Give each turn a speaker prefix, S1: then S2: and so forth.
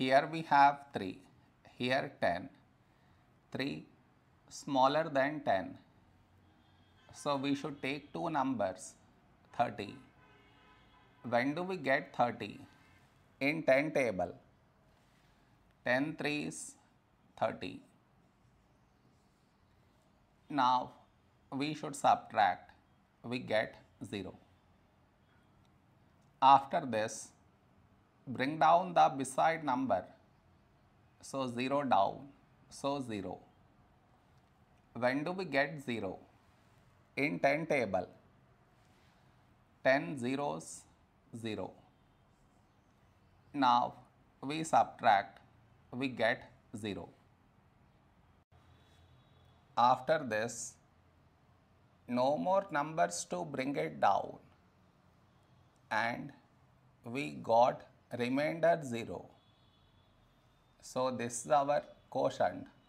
S1: Here we have 3, here 10, 3 smaller than 10. So we should take two numbers, 30. When do we get 30? In 10 table, 10 3s 30. Now we should subtract, we get 0. After this, bring down the beside number, so 0 down, so 0. When do we get 0? In 10 table, 10 zeros 0. Now we subtract, we get 0. After this, no more numbers to bring it down, and we got remainder 0. So this is our quotient.